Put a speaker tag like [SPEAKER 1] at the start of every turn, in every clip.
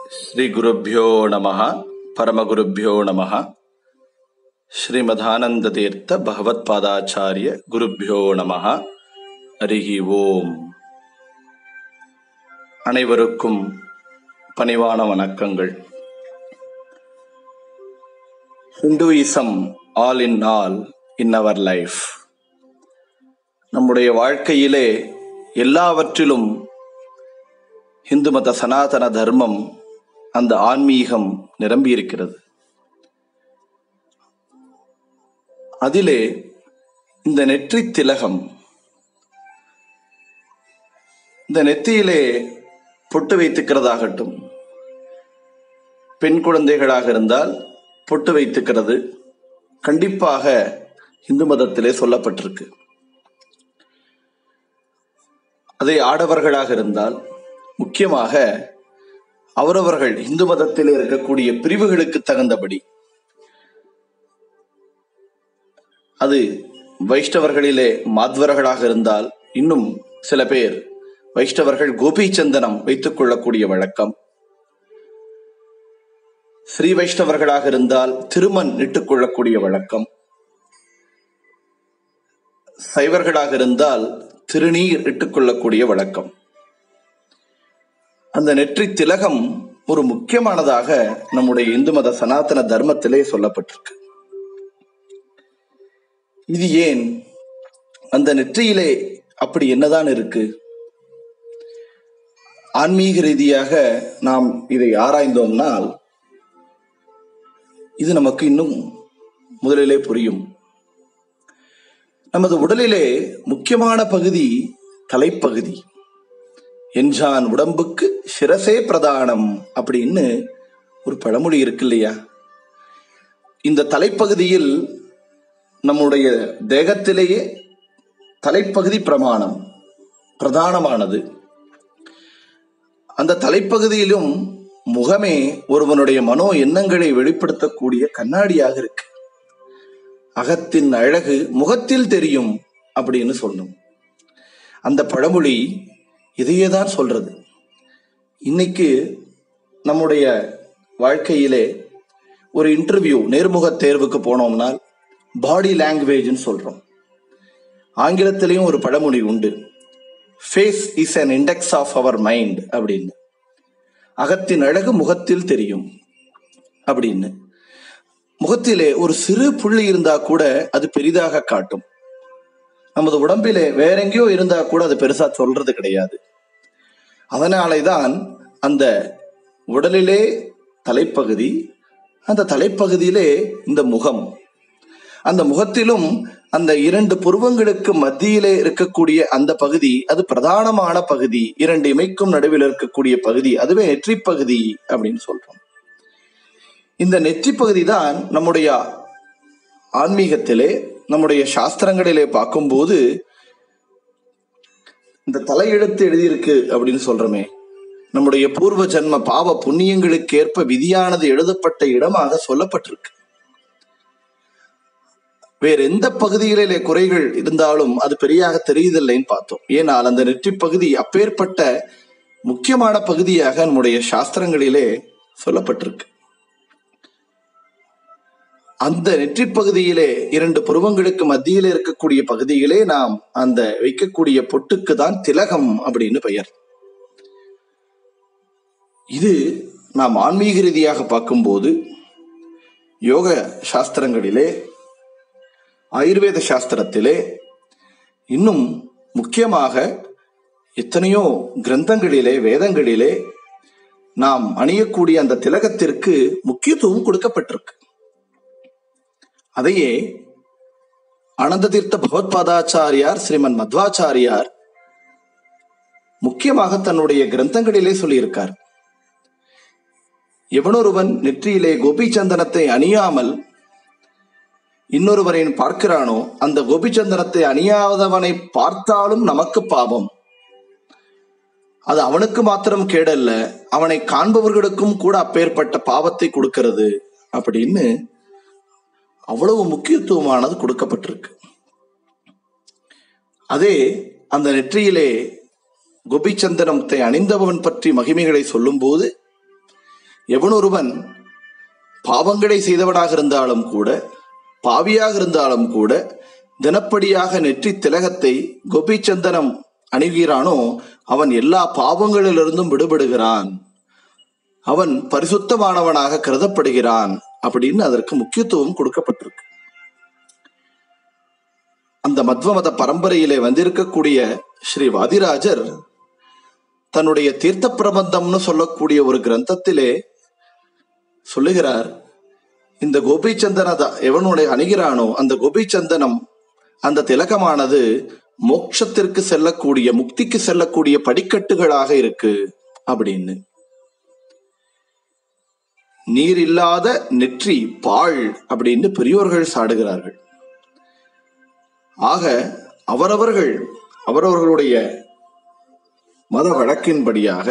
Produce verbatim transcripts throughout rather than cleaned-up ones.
[SPEAKER 1] ஸ்ரீ குருப்யோ நமஹ பரமகுருப்யோ நமஹ. ஸ்ரீமதானந்த தீர்த்த பகவத் பாதாச்சாரிய குருப்யோ நமஹ. ஹரிஹி ஓம். அனைவருக்கும் பணிவான வணக்கங்கள். Hinduism all in all in our life. நம்முடைய வாழ்க்கையிலே எல்லாவற்றிலும் இந்து மத சனாதன தர்மம், அந்த ஆன்மீகம் நிரம்பியிருக்கிறது. அதிலே இந்த நெற்றி திலகம், இந்த நெத்தியிலே பொட்டு வைத்துக்கிறதாகட்டும், பெண் குழந்தைகளாக இருந்தால் பொட்டு வைத்துக்கிறது கண்டிப்பாக இந்து மதத்திலே சொல்லப்பட்டிருக்கு. அதே ஆடவர்களாக இருந்தால் முக்கியமாக அவரவர்கள் இந்து மதத்தில் இருக்கக்கூடிய பிரிவுகளுக்கு தகுந்தபடி, அது வைஷ்ணவர்களிலே மாத்வர்களாக இருந்தால் இன்னும் சில பேர் வைஷ்ணவர்கள் கோபி சந்தனம் வைத்துக் கொள்ளக்கூடிய வழக்கம். ஸ்ரீ வைஷ்ணவர்களாக இருந்தால் திருமண் இட்டுக் கொள்ளக்கூடிய வழக்கம். சைவர்களாக இருந்தால் திருநீர் இட்டுக் கொள்ளக்கூடிய வழக்கம். அந்த நெற்றி திலகம் ஒரு முக்கியமானதாக நம்முடைய இந்து மத சனாதன தர்மத்திலே சொல்லப்பட்டிருக்கு. இது ஏன்? அந்த நெற்றியிலே அப்படி என்னதான் இருக்கு? ஆன்மீக ரீதியாக நாம் இதை ஆராய்ந்தோம்னால் இது நமக்கு இன்னும் முதலிலே புரியும். நமது உடலிலே முக்கியமான பகுதி தலைப்பகுதி. என்ஜான் உடம்புக்கு சிரசே பிரதானம் அப்படின்னு ஒரு பழமொழி இருக்கு இல்லையா? இந்த தலைப்பகுதியில், நம்முடைய தேகத்திலேயே தலைப்பகுதி பிரமாணம் பிரதானமானது. அந்த தலைப்பகுதியிலும் முகமே ஒருவனுடைய மனோ எண்ணங்களை வெளிப்படுத்தக்கூடிய கண்ணாடியாக இருக்கு. அகத்தின் அழகு முகத்தில் தெரியும் அப்படின்னு சொன்னோம். அந்த பழமொழி இதையேதான் சொல்றது. இன்னைக்கு நம்முடைய வாழ்க்கையிலே ஒரு இன்டர்வியூ, நேர்முக தேர்வுக்கு போனோம்னால் பாடி லாங்குவேஜ்னு சொல்றோம். ஆங்கிலத்திலையும் ஒரு பழமொழி உண்டு, face is an index of our mind அப்படின்னு. அகத்தின் அழகு முகத்தில் தெரியும் அப்படின்னு. முகத்திலே ஒரு சிறு புள்ளி இருந்தா கூட அது பெரிதாக காட்டும். நமது உடம்பிலே வேற எங்கேயோ இருந்தா கூட அது பெருசா சொல்றது கிடையாது. அதனாலேதான் அந்த உடலிலே தலைப்பகுதி, அந்த தலைப்பகுதியிலே இந்த முகம், அந்த முகத்திலும் அந்த இரண்டு புருவங்களுக்கு மத்தியிலே இருக்கக்கூடிய அந்த பகுதி, அது பிரதானமான பகுதி. இரண்டு இமைக்கும் நடுவில் இருக்கக்கூடிய பகுதி, அதுவே நெற்றி பகுதி அப்படின்னு சொல்றோம். இந்த நெற்றி பகுதி தான் நம்முடைய ஆன்மீகத்திலே, நம்முடைய சாஸ்திரங்களிலே பார்க்கும்போது இந்த தலையெழுத்து எழுதியிருக்கு அப்படின்னு சொல்றோமே, நம்முடைய பூர்வ ஜன்ம பாவ புண்ணியங்களுக்கு ஏற்ப விதியானது எழுதப்பட்ட இடமாக சொல்லப்பட்டிருக்கு. வேற எந்த பகுதிகளிலே குறைகள் இருந்தாலும் அது பெரியாக தெரியுதில்லைன்னு பார்த்தோம். ஏனால் அந்த நெற்றி பகுதி அப்பேற்பட்ட முக்கியமான பகுதியாக நம்முடைய சாஸ்திரங்களிலே சொல்லப்பட்டிருக்கு. அந்த நெற்றி பகுதியிலே இரண்டு புருவங்களுக்கு மத்தியிலே இருக்கக்கூடிய பகுதியிலே நாம் அந்த வைக்கக்கூடிய பொட்டுக்கு தான் திலகம் அப்படின்னு பெயர். இது நாம் ஆன்மீக ரீதியாக பார்க்கும்போது யோக சாஸ்திரங்களிலே, ஆயுர்வேத சாஸ்திரத்திலே, இன்னும் முக்கியமாக எத்தனையோ கிரந்தங்களிலே, வேதங்களிலே நாம் அணியக்கூடிய அந்த திலகத்திற்கு முக்கியத்துவம் கொடுக்கப்பட்டிருக்கு. அதையே ஆனந்த தீர்த்த பகவத் பாதாச்சாரியார், ஸ்ரீமன் மத்வாச்சாரியார் முக்கியமாக தன்னுடைய கிரந்தங்களிலே சொல்லியிருக்கார். எவனொருவன் நெற்றியிலே கோபி சந்தனத்தை அணியாமல் இன்னொருவரை பார்க்கிறானோ, அந்த கோபி சந்தனத்தை அணியாதவனை பார்த்தாலும் நமக்கு பாவம். அது அவனுக்கு மாத்திரம் கேடல்ல, அவனை காண்பவர்களுக்கும் கூட அப்பேற்பட்ட பாவத்தை கொடுக்கிறது அப்படின்னு அவ்வளவு முக்கியத்துவமானது கொடுக்கப்பட்டிருக்கு. அதே அந்த நெற்றியிலே கோபிச்சந்தனத்தை அணிந்தவன் பற்றி மகிமைகளை சொல்லும் போது எவனொருவன் பாவங்களை செய்தவனாக இருந்தாலும் கூட, பாவியாக இருந்தாலும் கூட, தினப்படியாக நெற்றி திலகத்தை கோபிச்சந்தனம் அணுகிறானோ அவன் எல்லா பாவங்களிலிருந்தும் விடுபடுகிறான், அவன் பரிசுத்தமானவனாக கருதப்படுகிறான் அப்படின்னு அதற்கு முக்கியத்துவம் கொடுக்கப்பட்டிருக்கு. அந்த மத்வ மத பரம்பரையிலே வந்திருக்கக்கூடிய ஸ்ரீ வாதிராஜர் தன்னுடைய தீர்த்த பிரபந்தம்னு சொல்லக்கூடிய ஒரு கிரந்தத்திலே சொல்லுகிறார், இந்த கோபிச்சந்தன எவனுடைய அணுகிறானோ அந்த கோபிச்சந்தனம், அந்த திலகமானது மோட்சத்திற்கு செல்லக்கூடிய, முக்திக்கு செல்லக்கூடிய படிக்கட்டுகளாக இருக்கு அப்படின்னு. நீர் இல்லாத நெற்றி பாழ் அப்படின்னு பெரியோர்கள் சாடுகிறார்கள். ஆக அவரவர்கள் அவரவர்களுடைய மத வழக்கின்படியாக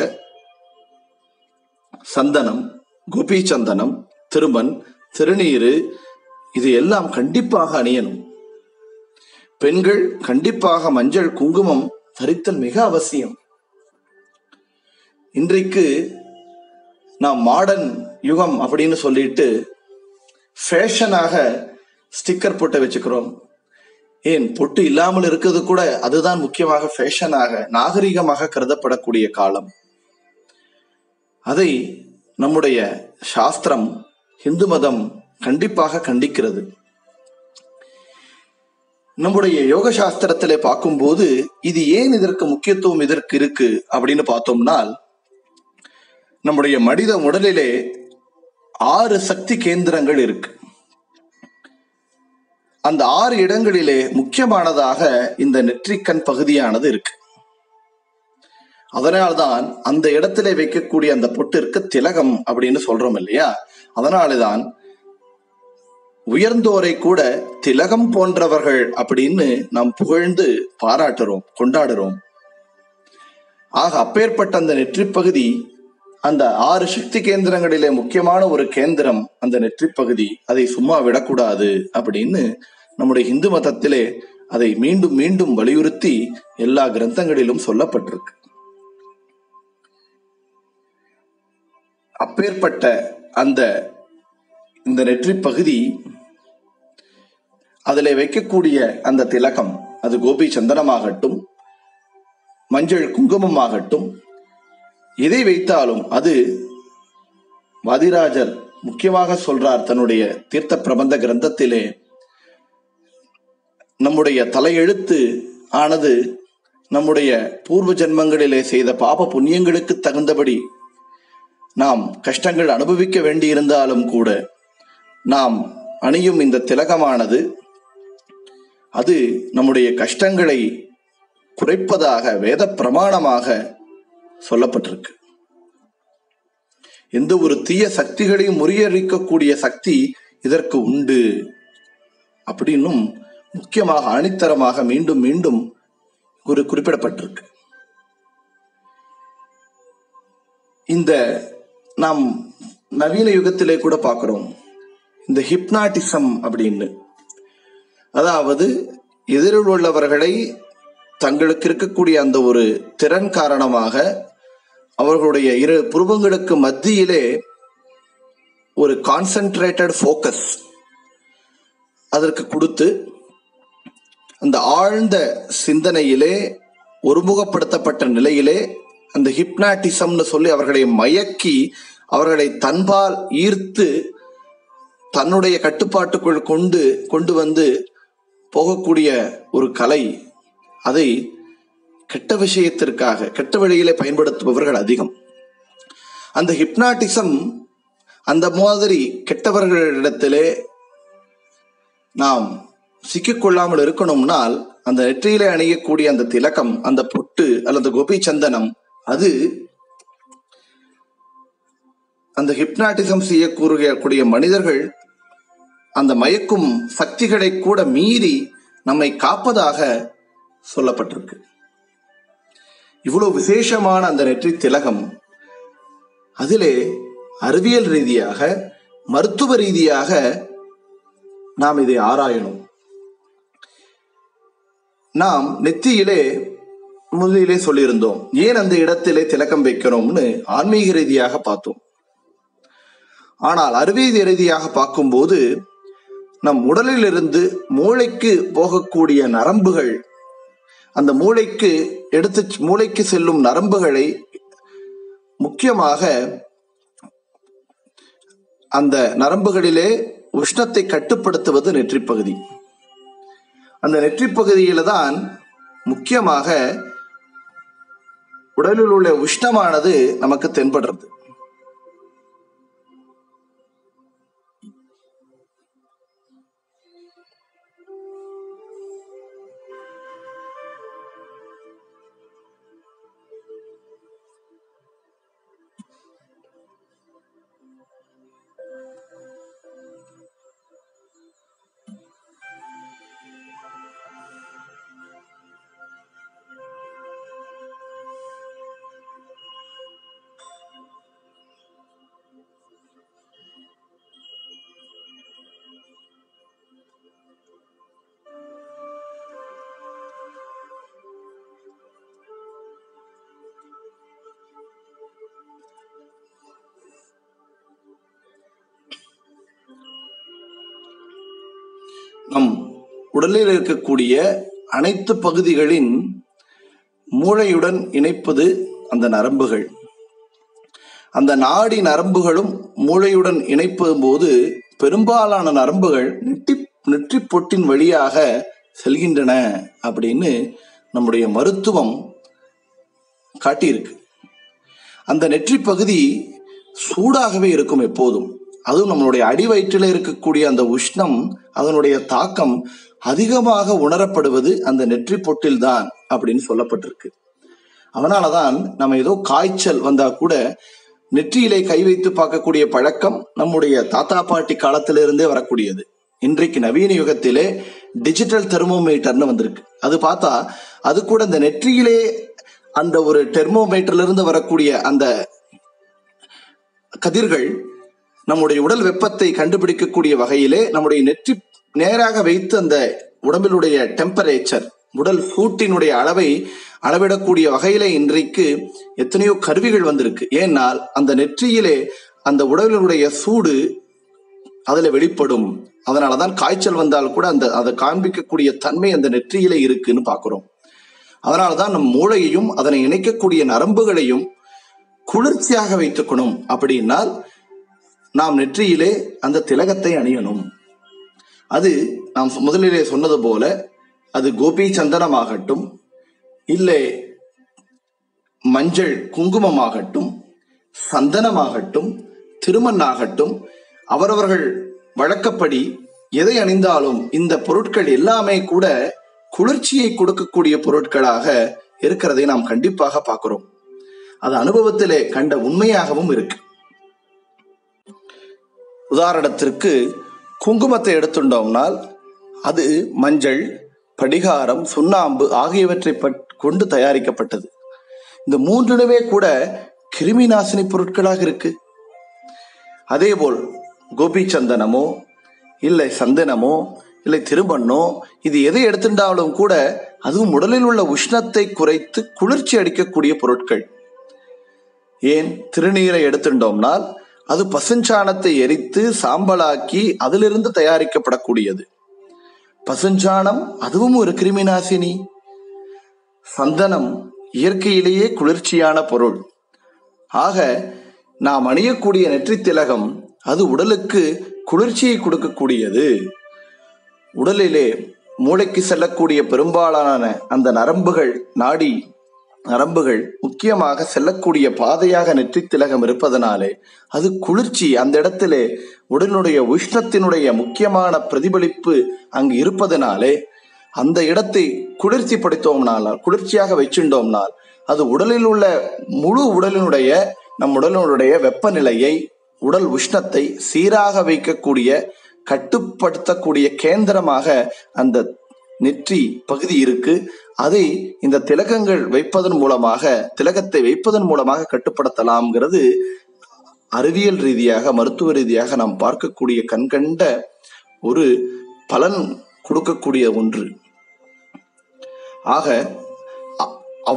[SPEAKER 1] சந்தனம், கோபிச்சந்தனம், திருமண், திருநீரு இது எல்லாம் கண்டிப்பாக அணியணும். பெண்கள் கண்டிப்பாக மஞ்சள் குங்குமம் தரித்தல் மிக அவசியம். இன்றைக்கு நாம் மாடர்ன் யுகம் அப்படின்னு சொல்லிட்டு ஃபேஷனாக ஸ்டிக்கர் போட்டு வச்சுக்கிறோம். ஏன் பொட்டு இல்லாமல் இருக்கிறது கூட அதுதான் முக்கியமாக ஃபேஷனாக, நாகரிகமாக கருதப்படக்கூடிய காலம். அதை நம்முடைய சாஸ்திரம், இந்து மதம் கண்டிப்பாக கண்டிக்கிறது. நம்முடைய யோக சாஸ்திரத்திலே பார்க்கும்போது இது ஏன் இதற்கு முக்கியத்துவம் இதற்கு இருக்கு அப்படின்னு பார்த்தோம்னால், நம்முடைய மனித உடலிலே ஆறு சக்தி கேந்திரங்கள் இருக்கு. அந்த ஆறு இடங்களிலே முக்கியமானதாக இந்த நெற்றிக்கண் பகுதியானது இருக்கு. அதனால்தான் அந்த இடத்திலே வைக்கக்கூடிய அந்த பொட்டிற்கு திலகம் அப்படின்னு சொல்றோம் இல்லையா? அதனால்தான் உயர்ந்தோரை கூட திலகம் போன்றவர்கள் அப்படின்னு நாம் புகழ்ந்து பாராட்டுறோம், கொண்டாடுறோம். ஆக அப்பேற்பட்ட அந்த நெற்றி பகுதி, அந்த ஆறு சக்தி கேந்திரங்களிலே முக்கியமான ஒரு கேந்திரம் அந்த நெற்றி பகுதி. அதை சும்மா விடக்கூடாது அப்படின்னு நம்முடைய இந்து மதத்திலே அதை மீண்டும் மீண்டும் வலியுறுத்தி எல்லா கிரந்தங்களிலும் சொல்லப்பட்டிருக்கு. அப்பேற்பட்ட அந்த இந்த நெற்றி பகுதி, அதில் வைக்கக்கூடிய அந்த திலகம், அது கோபி சந்தனமாகட்டும், மஞ்சள் குங்குமமாகட்டும், எதை வைத்தாலும் அது வாதிராஜர் முக்கியமாக சொல்றார் தன்னுடைய தீர்த்த பிரபந்த கிரந்தத்திலே, நம்முடைய தலையெழுத்து ஆனது நம்முடைய பூர்வ ஜென்மங்களிலே செய்த பாப புண்ணியங்களுக்கு தகுந்தபடி நாம் கஷ்டங்கள் அனுபவிக்க வேண்டியிருந்தாலும் கூட நாம் அணியும் இந்த திலகமானது அது நம்முடைய கஷ்டங்களை குறைப்பதாக வேத பிரமாணமாக சொல்லப்பட்டிருக்கு. எந்த ஒரு தீய சக்திகளையும் முறியடிக்கக்கூடிய சக்தி இதற்கு உண்டு அப்படின்னும் முக்கியமாக ஆணித்தரமாக மீண்டும் மீண்டும் ஒரு குறிப்பிடப்பட்டிருக்கு. இந்த நாம் நவீன யுகத்திலே கூட பார்க்கிறோம் இந்த ஹிப்னாட்டிசம் அப்படின்னு. அதாவது எதிரில் உள்ளவர்களை தங்களுக்கு இருக்கக்கூடிய அந்த ஒரு திறன் காரணமாக அவர்களுடைய இரு புருவங்களுக்கு மத்தியிலே ஒரு கான்சென்ட்ரேட்டட் ஃபோக்கஸ் அதற்கு கொடுத்து அந்த ஆழ்ந்த சிந்தனையிலே ஒருமுகப்படுத்தப்பட்ட நிலையிலே அந்த ஹிப்னாட்டிசம்னு சொல்லி அவர்களை மயக்கி அவர்களை தன்பால் ஈர்த்து தன்னுடைய கட்டுப்பாட்டுக்குள் கொண்டு கொண்டு வந்து போகக்கூடிய ஒரு கலை. அதை கெட்ட விஷயத்திற்காக கெட்ட வழியிலே பயன்படுத்துபவர்கள் அதிகம். அந்த ஹிப்னாட்டிசம் அந்த மாதிரி கெட்டவர்களிடத்திலே நாம் சிக்கிக்கொள்ளாமல் இருக்கணும்னால் அந்த நெற்றியிலே அணியக்கூடிய அந்த திலகம், அந்த பொட்டு அல்லது கோபி சந்தனம், அது அந்த ஹிப்னாட்டிசம் செய்யக்கூடிய மனிதர்கள் அந்த மயக்கும் சக்திகளை கூட மீறி நம்மை காப்பதாக சொல்லப்பட்டிருக்கு. இவ்வளவு விசேஷமான அந்த நெற்றி திலகம், அதிலே அறிவியல் ரீதியாக மருத்துவ ரீதியாக நாம் இதை ஆராயணும். நாம் நெத்தியிலே முதலிலே சொல்லியிருந்தோம், ஏன் அந்த இடத்திலே திலகம் வைக்கிறோம்னு ஆன்மீக ரீதியாக பார்த்தோம். ஆனால் அறிவியல் ரீதியாக பார்க்கும்போது நம் உடலில் இருந்து மூளைக்கு போகக்கூடிய நரம்புகள், அந்த மூளைக்கு எடுத்து மூளைக்கு செல்லும் நரம்புகளை முக்கியமாக அந்த நரம்புகளிலே உஷ்ணத்தை கட்டுப்படுத்துவது நெற்றிப்பகுதி. அந்த நெற்றிப்பகுதியில தான் முக்கியமாக உடலில் உள்ள உஷ்ணமானது நமக்கு தென்படுறது. நம் உடலில் இருக்கக்கூடிய அனைத்து பகுதிகளின் மூளையுடன் இணைப்பது அந்த நரம்புகள். அந்த நாடி நரம்புகளும் மூளையுடன் இணைப்பதும் போது பெரும்பாலான நரம்புகள் நெற்றி நெற்றி பொட்டின் வழியாக செல்கின்றன அப்படின்னு நம்முடைய மருத்துவம் காட்டியிருக்கு. அந்த நெற்றி பகுதி சூடாகவே இருக்கும் எப்போதும். அதுவும் நம்மளுடைய அடி வயிற்றில் இருக்கக்கூடிய அந்த உஷ்ணம், அதனுடைய தாக்கம் அதிகமாக உணரப்படுவது அந்த நெற்றி பொட்டில் தான் அப்படின்னு சொல்லப்பட்டிருக்கு. அதனாலதான் நம்ம ஏதோ காய்ச்சல் வந்தா கூட நெற்றியிலே கை வைத்து பார்க்கக்கூடிய பழக்கம் நம்முடைய தாத்தா பாட்டி காலத்திலிருந்தே வரக்கூடியது. இன்றைக்கு நவீன யுகத்திலே டிஜிட்டல் தெர்மோமீட்டர்னு வந்திருக்கு. அது பார்த்தா அது கூட இந்த நெற்றியிலே அந்த ஒரு தெர்மோமீட்டர்ல இருந்து வரக்கூடிய அந்த கதிர்கள் நம்முடைய உடல் வெப்பத்தை கண்டுபிடிக்கக்கூடிய வகையிலே நம்முடைய நெற்றி நேராக வைத்து அந்த உடம்பினுடைய டெம்பரேச்சர், உடல் சூட்டினுடைய அளவை அளவிடக்கூடிய வகையிலே இன்றைக்கு எத்தனையோ கருவிகள் வந்திருக்கு. ஏனால் அந்த நெற்றியிலே அந்த உடலினுடைய சூடு அதுல வெளிப்படும். அதனாலதான் காய்ச்சல் வந்தால் கூட அந்த அதை காண்பிக்கக்கூடிய தன்மை அந்த நெற்றியிலே இருக்குன்னு பாக்குறோம். அதனாலதான் நம் மூளையையும் அதனை இணைக்கக்கூடிய நரம்புகளையும் குளிர்ச்சியாக வைத்துக்கணும். அப்படின்னால் நாம் நெற்றியிலே அந்த திலகத்தை அணியணும். அது நாம் முதலிலே சொன்னது போல அது கோபி சந்தனமாகட்டும், இல்லை மஞ்சள் குங்குமமாகட்டும், சந்தனமாகட்டும், திருமண்ணாகட்டும், அவரவர்கள் வழக்கப்படி எதை அணிந்தாலும் இந்த பொருட்கள் எல்லாமே கூட குளிர்ச்சியை கொடுக்கக்கூடிய பொருட்களாக இருக்கிறதை நாம் கண்டிப்பாக பார்க்கிறோம். அது அனுபவத்திலே கண்ட உண்மையாகவும் இருக்கு. உதாரணத்திற்கு குங்குமத்தை எடுத்துட்டோம்னால் அது மஞ்சள், படிகாரம், சுண்ணாம்பு ஆகியவற்றை கொண்டு தயாரிக்கப்பட்டது. இந்த மூன்றுமே கூட கிருமி நாசினி பொருட்களாக இருக்கு. அதேபோல் கோபி சந்தனமோ இல்லை சந்தனமோ இல்லை திருமண்ணோ இது எதை எடுத்துட்டாலும் கூட அதுவும் உடலில் உள்ள உஷ்ணத்தை குறைத்து குளிர்ச்சி அளிக்கக்கூடிய பொருட்கள். ஏன் திருநீரை எடுத்துட்டோம்னால் அது பசுஞ்சாணத்தை எரித்து சாம்பலாக்கி அதிலிருந்து தயாரிக்கப்படக்கூடியது. பசுஞ்சாணம் அதுவும் ஒரு கிருமி நாசினி. சந்தனம் இயற்கையிலேயே குளிர்ச்சியான பொருள். ஆக நாம் அணியக்கூடிய நெற்றி திலகம் அது உடலுக்கு குளிர்ச்சியை கொடுக்கக்கூடியது. உடலிலே மூளைக்கு செல்லக்கூடிய பெரும்பாலான அந்த நரம்புகள், நாடி நரம்புகள் முக்கியமாக செல்லக்கூடிய பாதையாக நெற்றி திலகம் இருப்பதனாலே அது குளிர்ச்சி, அந்த இடத்திலே உடலுடைய உஷ்ணத்தினுடைய முக்கியமான பிரதிபலிப்பு அங்கு இருப்பதனாலே அந்த இடத்தை குளிர்ச்சி படுத்தோம்னால், குளிர்ச்சியாக வச்சுட்டோம்னால் அது உடலில் உள்ள முழு உடலினுடைய நம் உடலினுடைய வெப்பநிலையை, உடல் உஷ்ணத்தை சீராக வைக்கக்கூடிய கட்டுப்படுத்தக்கூடிய கேந்திரமாக அந்த நெற்றி பகுதி இருக்கு. அதை இந்த திலகங்கள் வைப்பதன் மூலமாக, திலகத்தை வைப்பதன் மூலமாக கட்டுப்படுத்தலாம்ங்கிறது அறிவியல் ரீதியாக, மருத்துவ ரீதியாக நாம் பார்க்கக்கூடிய கண்கண்ட ஒரு பலன் கொடுக்கக்கூடிய ஒன்று. ஆக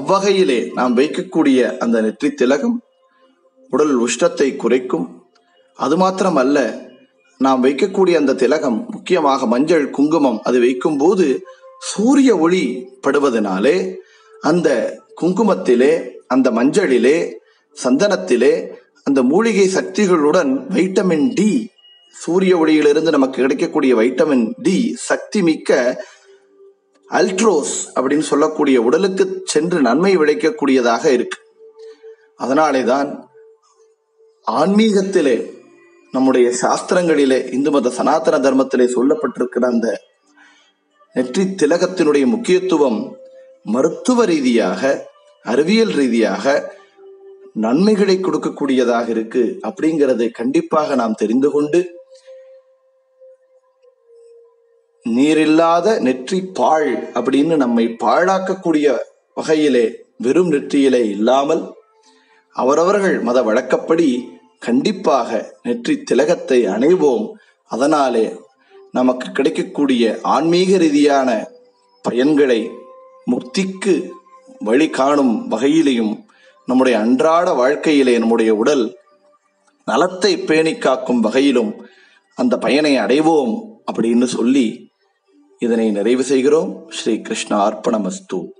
[SPEAKER 1] அவ்வகையிலே நாம் வைக்கக்கூடிய அந்த நெற்றி திலகம் உடல் உஷ்ணத்தை குறைக்கும். அது மாத்திரம் அல்ல, நாம் வைக்கக்கூடிய அந்த திலகம், முக்கியமாக மஞ்சள் குங்குமம், அது வைக்கும் போது சூரிய ஒளி படுவதனாலே அந்த குங்குமத்திலே, அந்த மஞ்சளிலே, சந்தனத்திலே அந்த மூலிகை சக்திகளுடன் வைட்டமின் டி, சூரிய ஒளியிலிருந்து நமக்கு கிடைக்கக்கூடிய வைட்டமின் டி சக்தி மிக்க அல்ட்ரோஸ் அப்படின்னு சொல்லக்கூடிய உடலுக்கு சென்று நன்மை விளைக்கக்கூடியதாக இருக்கு. அதனாலே தான் ஆன்மீகத்திலே, நம்முடைய சாஸ்திரங்களிலே, இந்து மத சனாதன தர்மத்திலே சொல்லப்பட்டிருக்கிற அந்த நெற்றி திலகத்தினுடைய முக்கியத்துவம் மருத்துவ ரீதியாக, அறிவியல் ரீதியாக நன்மைகளை கொடுக்கக்கூடியதாக இருக்கு. அப்படிங்கிறதை கண்டிப்பாக நாம் தெரிந்து கொண்டு, நீரில்லாத நெற்றி பாழ் அப்படின்னு நம்மை பாழாக்கக்கூடிய வகையிலே வெறும் நெற்றியிலே இல்லாமல், அவரவர்கள் மத வழக்கப்படி கண்டிப்பாக நெற்றி திலகத்தை அணைவோம். அதனாலே நமக்கு கிடைக்கக்கூடிய ஆன்மீக ரீதியான பயன்களை முக்திக்கு வழி காணும் வகையிலையும், நம்முடைய அன்றாட வாழ்க்கையிலே நம்முடைய உடல் நலத்தை பேணி காக்கும் வகையிலும் அந்த பயனை அடைவோம் அப்படின்னு சொல்லி இதனை நிறைவு செய்கிறோம். ஸ்ரீ கிருஷ்ண அர்ப்பணமஸ்து.